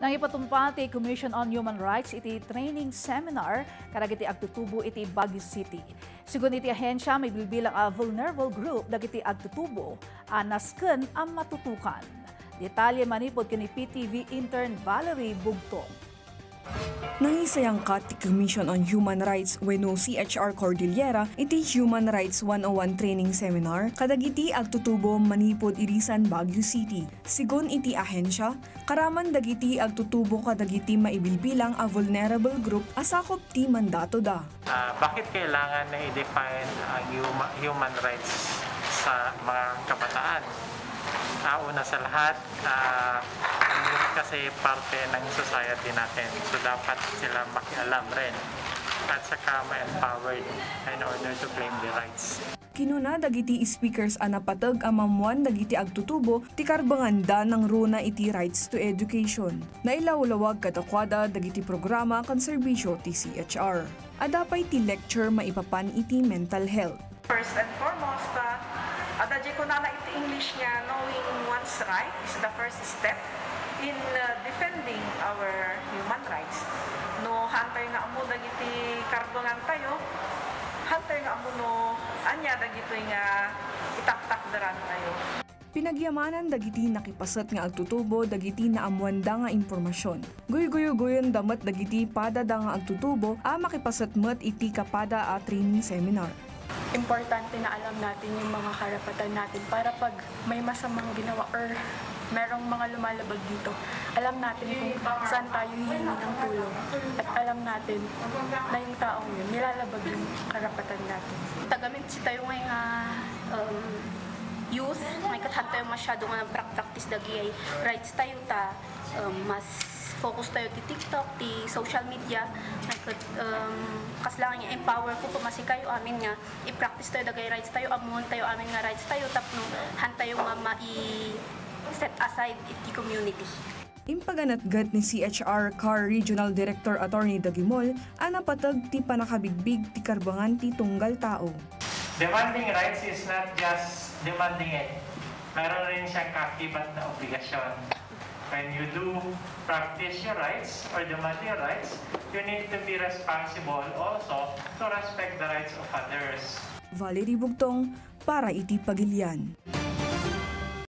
Nang ipatumpa ti Commission on Human Rights iti training seminar karagiti agtutubo iti Baguio City. Sigun iti ahensya may bilbilang a vulnerable group dagiti agtutubo nasken ang matutukan. Detalye manipod kini PTV intern Valerie Bugtong. Nangisayang kat ti Commission on Human Rights wenno CHR Cordillera iti Human Rights 101 Training Seminar kadagiti agtutubo manipod irisan Baguio City. Sigon iti ahensya, karaman dagiti agtutubo kadagiti maibilbilang a vulnerable group asakop ti mandato da. Bakit kailangan na i-define ang human rights sa mga kabataan? Una sa lahat, kasi parte ng society natin. So dapat sila makialam rin at saka ma-empowered in order to claim the rights. Kinuna dagiti speakers napatag amamuan dagiti agtutubo ti karbanganda ng runa iti rights to education. Nailawlawag kadakwada dagiti programa kan serbisyo ti CHR. Adapay ti lecture maipapan iti mental health. First and foremost, adadya ko na iti English niya, knowing one's right is the first step in defending our human rights. No, hantay nga amo dagiti karbangan tayo, hantay nga amo no, anya dagito nga itaktakdaran tayo. Pinagyamanan dagiti nakipasat nga agtutubo dagiti naamuanda nga impormasyon. Guy-guyo-guyon damat dagiti padada nga agtutubo makipasat met iti kapada training seminar. Importante na alam natin yung mga karapatan natin para pag may masamang ginawa or merong mga lumalabag dito, alam natin kung saan tayo hihingi ng tulong at alam natin na yung taong yun, nilalabag yung karapatan natin. Tagamit si tayo ngayon nga youth, may kathan tayo masyado nga practice dagi ay rights tayo ta, mas focus tayo ti TikTok, ti social media, kaslangan niya empower ko kumasi kayo amin nga i-practice tayo dagay rights tayo amon tayo amin nga rights tayo tapno han tayo nga set aside iti community. Impaganatgat ni CHR CAR Regional Director Attorney Dagimol napatag ti panakabigbig ti karbangan ti tunggal tao. Demanding rights is not just demanding it. Meron rin siyang kakibat na obligasyon. When you do practice your rights or demand your rights, you need to be responsible also to respect the rights of others. Valerie Bugtong para iti Pagilian.